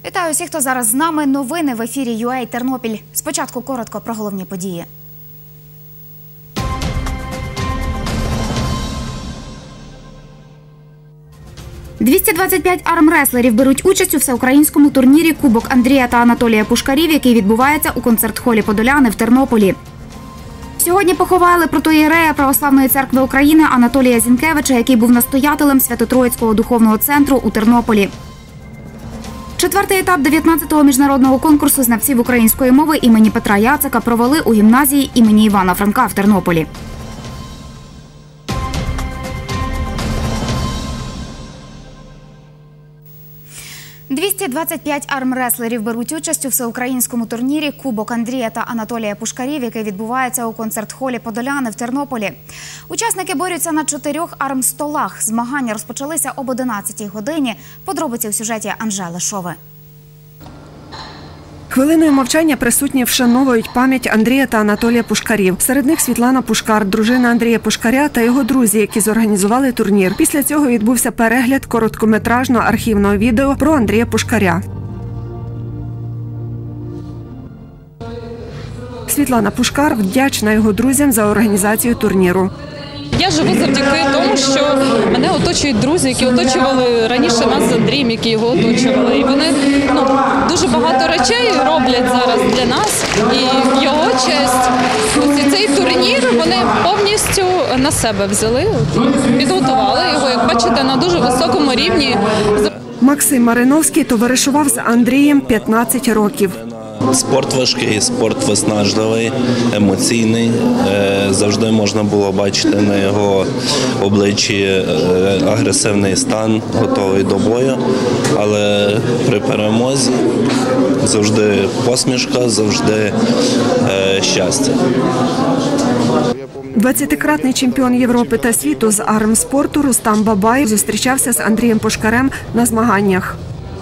Вітаю всіх, хто зараз з нами. Новини в ефірі UA Тернопіль. Спочатку коротко про головні події. «225 армреслерів беруть участь у всеукраїнському турнірі «Кубок Андрія та Анатолія Пушкарів», який відбувається у концерт-холі «Подоляни» в Тернополі. Сьогодні поховали протоієрея Православної церкви України Анатолія Зінкевича, який був настоятелем Свято-Троїцького духовного центру у Тернополі. Четвертий етап 19-го міжнародного конкурсу знавців української мови імені Петра Яцика провели у гімназії імені Івана Франка в Тернополі. «225 армреслерів беруть участь у всеукраїнському турнірі «Кубок Андрія та Анатолія Пушкарів», який відбувається у концерт-холі «Подоляни» в Тернополі. Учасники борються на 4 армстолах. Змагання розпочалися об 11-й годині. Подробиці в сюжеті Анжели Шови. Хвилиною мовчання присутні вшановують пам'ять Андрія та Анатолія Пушкарів. Серед них Світлана Пушкар, дружина Андрія Пушкаря та його друзі, які зорганізували турнір. Після цього відбувся перегляд короткометражного архівного відео про Андрія Пушкаря. Світлана Пушкар вдячна його друзям за організацію турніру. Я живу завдяки тому, що мене оточують друзі, які оточували раніше нас з Андрієм, які його оточували. І вони дуже багато речей роблять зараз для нас. І в його честь ось цей турнір вони повністю на себе взяли, підготували його, як бачите, на дуже високому рівні. Максим Мариновський товаришував з Андрієм 15 років. Спорт важкий, спорт виснажливий, емоційний. Завжди можна було бачити на його обличчі агресивний стан, готовий до бою. Але при перемозі завжди посмішка, завжди щастя. 20-кратний чемпіон Європи та світу з армспорту Рустам Бабаєв зустрічався з Андрієм Пушкарем на змаганнях.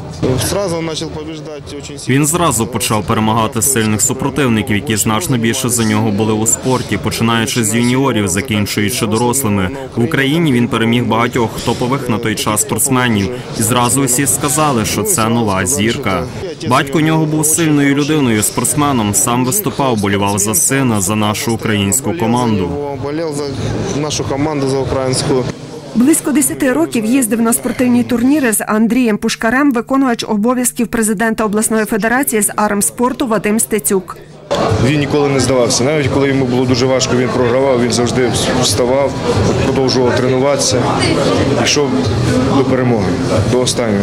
Він зразу почав перемагати сильних супротивників, які значно більше за нього були у спорті, починаючи з юніорів, закінчуючи дорослими. В Україні він переміг багатьох топових на той час спортсменів. І зразу всі сказали, що це нова зірка. Батько нього був сильною людиною, спортсменом, сам виступав, болівав за сина, за нашу українську команду. Близько 10 років їздив на спортивні турніри з Андрієм Пушкарем виконувач обов'язків президента обласної федерації з армспорту Вадим Стецюк. Він ніколи не здавався. Навіть коли йому було дуже важко, він програвав, він завжди вставав, продовжував тренуватися, йшов до перемоги, до останнього.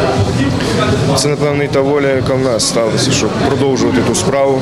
Це, напевно, і та воля, яка в нас сталася, щоб продовжувати ту справу,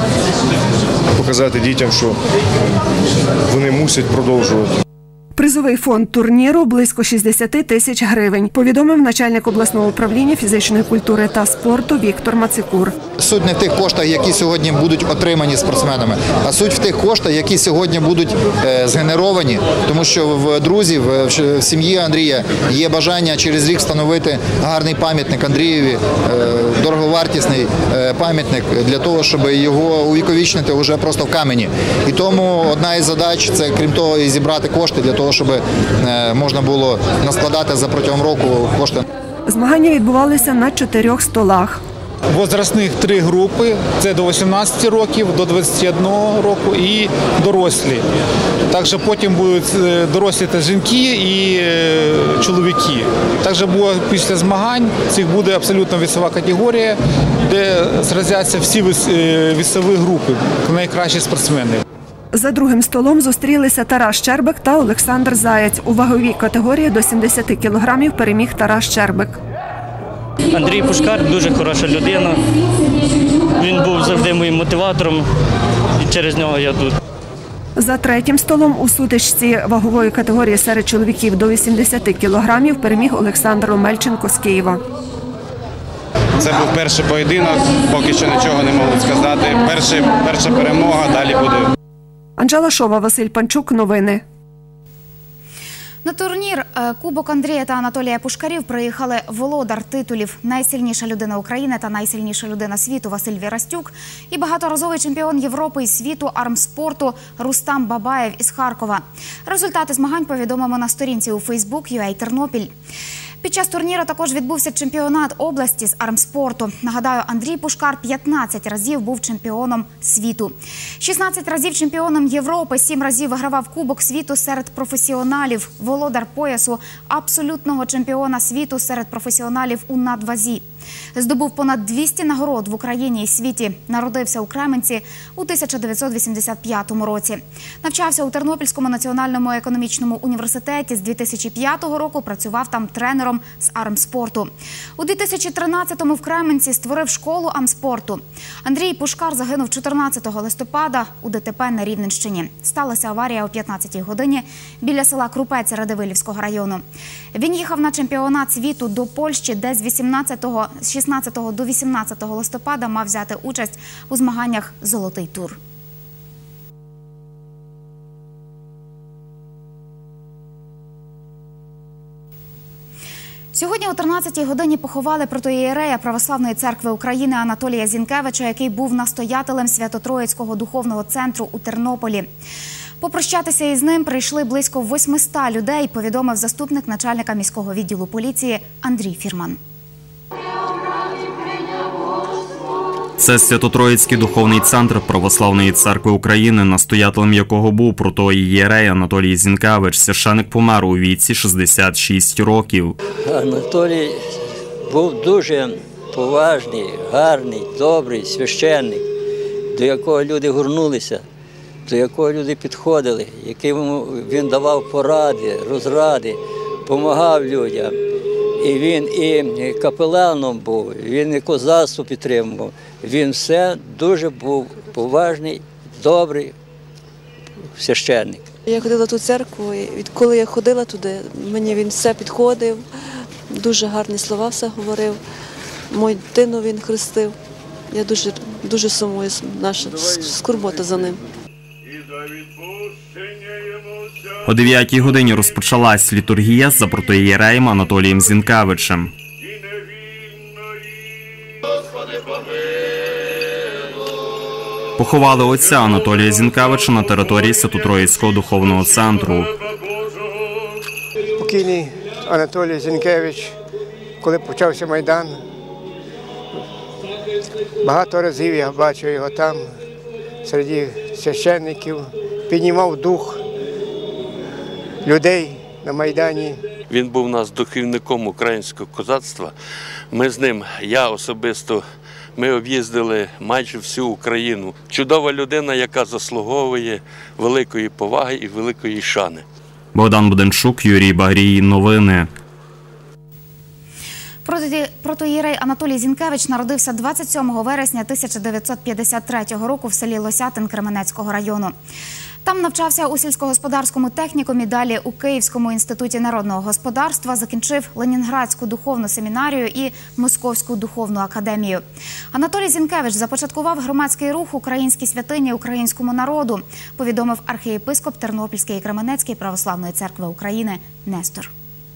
показати дітям, що вони мусять продовжувати. Призовий фонд турніру – близько 60 тисяч гривень, повідомив начальник обласного управління фізичної культури та спорту Віктор Мацикур. Суть не в тих коштах, які сьогодні будуть отримані спортсменами, а суть в тих коштах, які сьогодні будуть згенеровані, тому що в друзів, в сім'ї Андрія є бажання через рік встановити гарний пам'ятник Андрієві, дороговартісний пам'ятник для того, щоб його увіковічнити вже просто в камені. І тому одна із задач – це, крім того, і зібрати кошти для того, щоб можна було наскладати за протягом року кошти. Змагання відбувалися на 4 столах. Возрастних 3 групи – це до 18 років, до 21 року і дорослі. Також потім будуть дорослі та жінки і чоловіки. Також після змагань цих буде абсолютно вісова категорія, де зразяться всі вісові групи, найкращі спортсмени. За другим столом зустрілися Тарас Щербик та Олександр Заєць. У ваговій категорії до 70 кілограмів переміг Тарас Щербик. Андрій Пушкар – дуже хороша людина. Він був завжди моїм мотиватором, і через нього я тут. За третім столом у сутичці вагової категорії серед чоловіків до 80 кілограмів переміг Олександр Омельченко з Києва. Це був перший поєдинок, поки що нічого не можу сказати. Перша перемога, далі буде. Анжела Шова, Василь Панчук. Новини. На турнір «Кубок Андрія та Анатолія Пушкарів» приїхали володар титулів «Найсильніша людина України» та «Найсильніша людина світу» Василь Вірастюк і багаторазовий чемпіон Європи і світу армспорту Рустам Бабаєв із Харкова. Результати змагань повідомимо на сторінці у Фейсбук UA Тернопіль. Під час турніру також відбувся чемпіонат області з армспорту. Нагадаю, Андрій Пушкар 15 разів був чемпіоном світу. 16 разів чемпіоном Європи, 7 разів вигравав Кубок світу серед професіоналів. Володар поясу абсолютного чемпіона світу серед професіоналів у надвазі. Здобув понад 200 нагород в Україні і світі. Народився у Кременці у 1985 році. Навчався у Тернопільському національному економічному університеті. З 2005 року працював там тренером з армспорту. У 2013-му в Кременці створив школу армспорту. Андрій Пушкар загинув 14 листопада у ДТП на Рівненщині. Сталася аварія о 15-й годині біля села Крупець Радивилівського району. Він їхав на чемпіонат світу до Польщі, де з 16 до 18 листопада мав взяти участь у змаганнях «Золотий тур». Сьогодні о 13-й годині поховали протоієрея Православної церкви України Анатолія Зінкевича, який був настоятелем Свято-Троїцького духовного центру у Тернополі. Попрощатися із ним прийшли близько 800 людей, повідомив заступник начальника міського відділу поліції Андрій Фірман. Це Свято-Троїцький духовний центр Православної церкви України, настоятелем якого був протоієрей Анатолій Зінкевич. Священик помер у віці 66 років. Анатолій був дуже поважний, гарний, добрий священник, до якого люди горнулися, до якого люди підходили, якому він давав поради, розради, допомагав людям. І він і капеланом був, він і козацтво підтримував. Він все дуже був поважний, добрий священник. Я ходила в ту церкву, і відколи я ходила туди, мені він все підходив, дуже гарні слова все говорив. Мою дитину він хрестив. Я дуже сумую, наша скорбота за ним. О 9-й годині розпочалась літургія за протоієреєм Анатолієм Зінкевичем. Поховали отця Анатолія Зінкевича на території Свято-Троїцького духовного центру. Покійний Анатолій Зінкевич, коли почався Майдан, багато разів я бачив його там, серед священників, піднімав дух людей на Майдані. Він був у нас духовником українського козацтва. Ми з ним, я особисто, ми об'їздили майже всю Україну. Чудова людина, яка заслуговує великої поваги і великої шани. Богдан Буденчук, Юрій Багрій. Новини. Протоієрей Анатолій Зінкевич народився 27 вересня 1953 року в селі Лосятин Кременецького району. Там навчався у сільськогосподарському технікумі, далі у Київському інституті народного господарства, закінчив Ленінградську духовну семінарію і Московську духовну академію. Анатолій Зінкевич започаткував громадський рух «Українські святині українському народу», повідомив архієпископ Тернопільської і Кременецької Православної церкви України Нестор.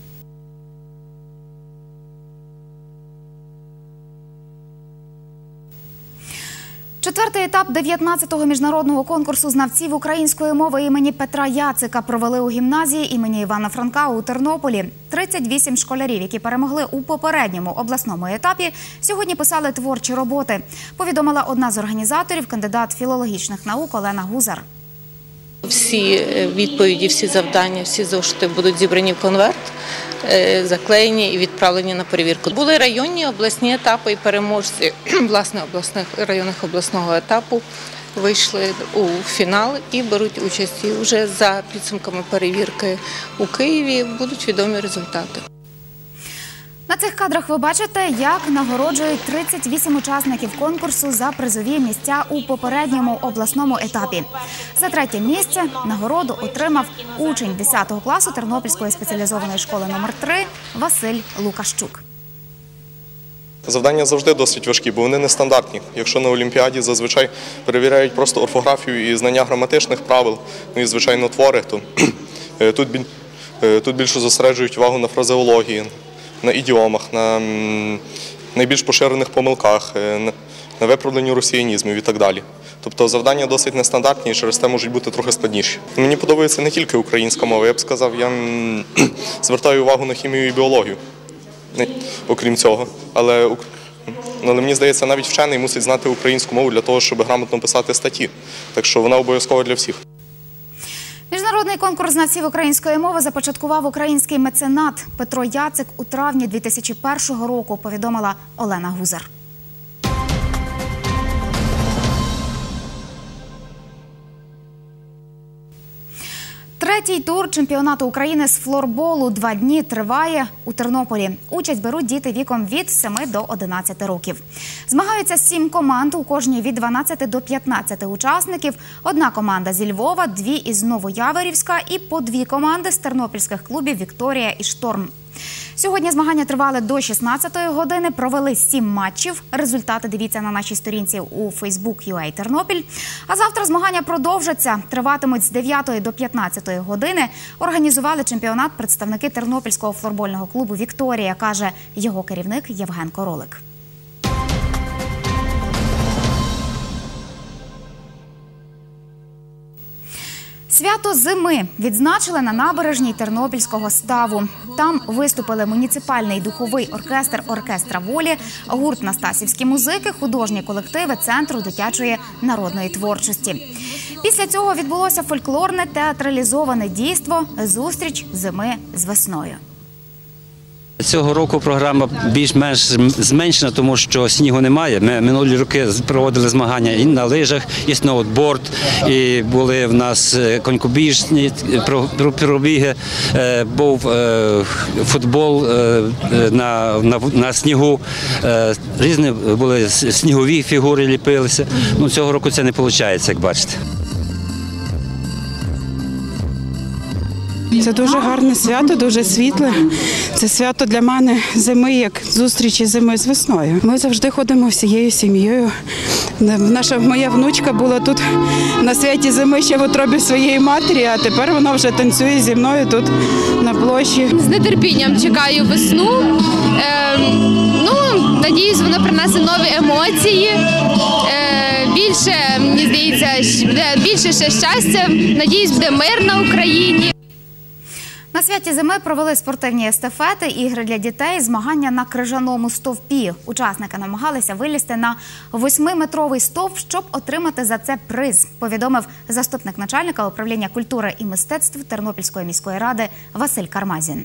Четвертий етап 19-го міжнародного конкурсу знавців української мови імені Петра Яцика провели у гімназії імені Івана Франка у Тернополі. 38 школярів, які перемогли у попередньому обласному етапі, сьогодні писали творчі роботи, повідомила одна з організаторів, кандидат філологічних наук Олена Гузар. Всі відповіді, всі завдання, всі зошити будуть зібрані в конверт, заклеєні і відправлені на перевірку. Були районні, обласні етапи і переможці власне районних обласного етапу вийшли у фінал і беруть участь. І вже за підсумками перевірки у Києві будуть відомі результати. На цих кадрах ви бачите, як нагороджують 38 учасників конкурсу за призові місця у попередньому обласному етапі. За третє місце нагороду отримав учень 10 класу Тернопільської спеціалізованої школи номер 3 Василь Лукащук. Завдання завжди досить важкі, бо вони нестандартні. Якщо на Олімпіаді зазвичай перевіряють просто орфографію і знання граматичних правил, ну і, звичайно, твори, то тут більше зосереджують увагу на фразеології, на ідіомах, на найбільш поширених помилках, на виправленні росіянізмів і так далі. Тобто завдання досить нестандартні і через те можуть бути трохи складніші. Мені подобається не тільки українська мова, я б сказав, я звертаю увагу на хімію і біологію. окрім цього. Але мені здається, навіть вчений мусить знати українську мову для того, щоб грамотно писати статті. Так що вона обов'язкова для всіх. Міжнародний конкурс знавців української мови започаткував український меценат Петро Яцик у травні 2001 року, повідомила Олена Гузар. Третій тур чемпіонату України з флорболу 2 дні триває у Тернополі. Участь беруть діти віком від 7 до 11 років. Змагаються 7 команд, у кожній від 12 до 15 учасників. Одна команда зі Львова, 2 із Новояворівська і по 2 команди з тернопільських клубів «Вікторія» і «Шторм». Сьогодні змагання тривали до 16-ї години, провели 7 матчів. Результати дивіться на нашій сторінці у Facebook.ua Тернопіль. А завтра змагання продовжаться, триватимуть з 9 до 15-ї години. Організували чемпіонат представники тернопільського флорбольного клубу «Вікторія», каже його керівник Євген Королик. Свято зими відзначили на набережній Тернопільського ставу. Там виступили муніципальний духовий оркестр «Оркестра волі», гурт «Настасівські музики», художні колективи Центру дитячої народної творчості. Після цього відбулося фольклорне театралізоване дійство «Зустріч зими з весною». Цього року програма більш-менш зменшена, тому що снігу немає. Ми минулі роки проводили змагання і на лижах, і сноутборд, і були в нас конькобіжні пробіги, був футбол на снігу, різні були снігові фігури ліпилися. Цього року це не виходить, як бачите. Це дуже гарне свято, дуже світле. Це свято для мене зими, як зустрічі зими з весною. Ми завжди ходимо всією сім'єю. Моя внучка була тут на святі зими ще в утробі своєї матері, а тепер вона вже танцює зі мною тут на площі. З нетерпінням чекаю весну. Надіюсь, вона принесе нові емоції. Більше, мені здається, буде більше ще щастя. Надіюсь, буде мир на Україні. На святі зими провели спортивні естафети, ігри для дітей, змагання на крижаному стовпі. Учасники намагалися вилізти на 8-метровий стовп, щоб отримати за це приз, повідомив заступник начальника управління культури і мистецтв Тернопільської міської ради Василь Кармазін.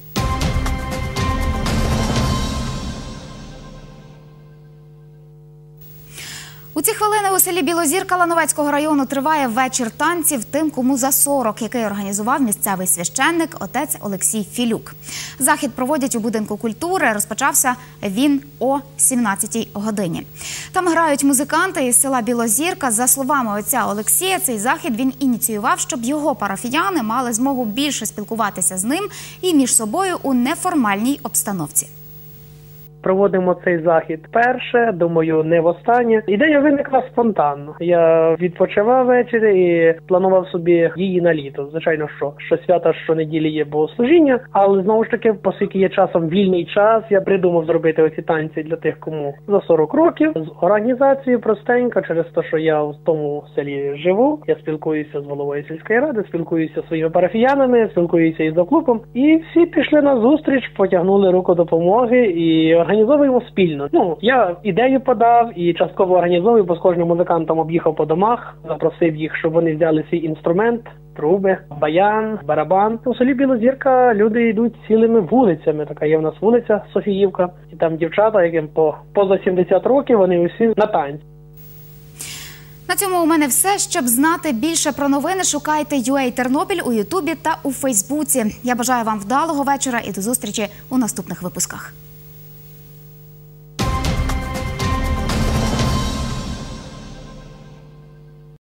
У ці хвилини у селі Білозірка Лановецького району триває вечір танців «Тим, кому за 40», який організував місцевий священник отець Олексій Філюк. Захід проводять у будинку культури, розпочався він о 17-й годині. Там грають музиканти із села Білозірка. За словами отця Олексія, цей захід він ініціював, щоб його парафіяни мали змогу більше спілкуватися з ним і між собою у неформальній обстановці. Проводимо цей захід вперше, думаю, не востаннє. Ідея виникла спонтанно. Я відпочивав ввечері і планував собі її на літо. Звичайно, що свята щонеділі є богослужіння, але знову ж таки, оскільки є часом вільний час, я придумав зробити оці танці для тих, кому за 40 років. З організацією простенько, через те, що я в тому селі живу, я спілкуюся з головою сільської ради, спілкуюся зі своїми парафіянами, спілкуюся із заклубом. І всі пішли на зустріч, потягнули руку допомоги і організовуємо спільно. Я ідею подав і частково організовую, бо з кожним музикантом об'їхав по домах, запросив їх, щоб вони взяли свій інструмент, труби, баян, барабан. У селі Білозірка люди йдуть цілими вулицями. Така є в нас вулиця Софіївка. І там дівчата, яким поза 70 років, вони усі на танці. На цьому у мене все. Щоб знати більше про новини, шукайте UA Тернопіль у Ютубі та у Фейсбуці. Я бажаю вам вдалого вечора і до зустрічі у наступних випусках.